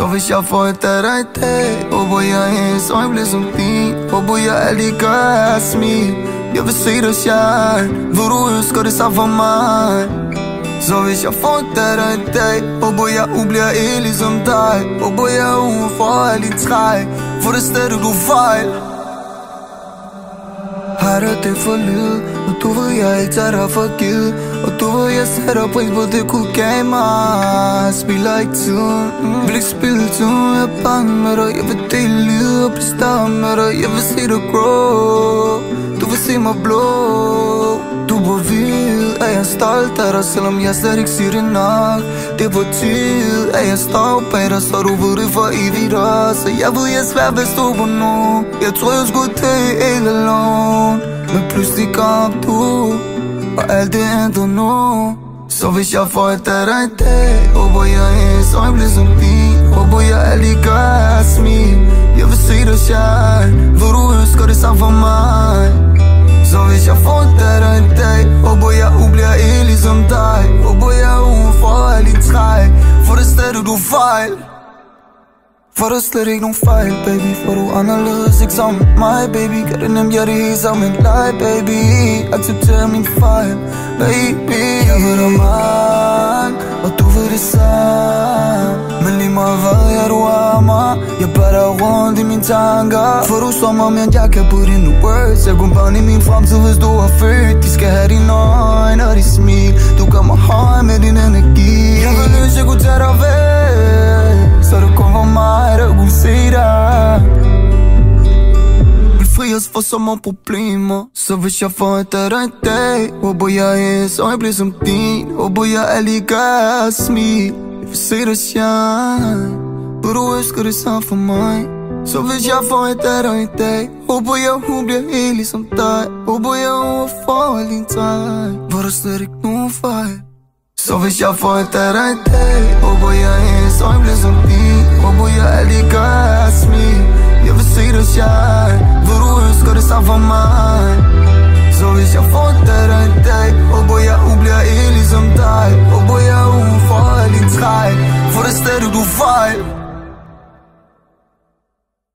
Så hvis jeg får et af dig i dag, håber jeg hendes øjne bliver som din. Håber jeg altid gør at smil. Jeg vil se dig shine, hvor du ønsker det så for mig. Så hvis jeg får et af dig i dag, håber jeg hun bliver ligesom dig. Håber jeg hun får alle de træk, for det sted du fejl. Har du det for lyd, og du ved jeg ikke tager dig for givet. Og du ved jeg sætter pris på det kunne gav mig. Spiller ikke tiden, vil ikke spille tiden. Jeg er bange med dig, jeg vil dele livet og blive større med dig. Jeg vil se dig grow, du vil se mig blå. Du må vide, at jeg er stolt af dig, selvom jeg slet ikke siger det nok. Det er på tid, at jeg står bag dig, så du ved det for evigt også. Jeg ved, jeg er svært ved at stå på nu. Jeg tror, jeg skulle dø helt alone, men pludselig kom du, og alt det ændrer nu. Så hvis jeg får et af dig i dag, håber jeg hendes øjne bliver som din. Håber jeg altid gør at smil. Jeg vil se dig shine, hvor du ønsker det samme for mig. Så hvis jeg får et af dig i dag, håber jeg hun bliver ligesom dig. Håber jeg hun får alle de træk, for det sted du fejl. For der er slet ikke nogen fejl, baby, for du er anderledes, ikke som mig, baby. Gør det nemt, jeg det helt som en leg, baby. Accepterer min fejl, baby. Jeg ved dig meget, og du ved det samme. Men lige meget hvad, ja du har mig. Jeg bærer dig rundt i mine tanker, for du som om jeg kan put in the words. Jeg kun barn i min fremtid, hvis du har født. De skal have dine øjne og de smil. Du gør mig høj med din energi. Jeg vil ønske, jeg kunne tage dig væk, så du kun var mig, der kunne se dig. Vi fri os for så mange problemer. Så hvis jeg får et af dig i dag, håber jeg hendes øjne bliver som din. Håber jeg altid gør at smil. Jeg vil se dig shine, hvor du ønsker det samme for mig. Så hvis jeg får et af dig i dag, håber jeg hun bliver helt ligesom dig. Håber jeg hun får alle dine træk, hvor der slet ikke nogen fejl. Så hvis jeg får et af dig i dag, håber jeg hendes øjne bliver som din. Håber jeg altid gør at smil. Jeg vil se dig shine, hvor du ønsker det samme for mig.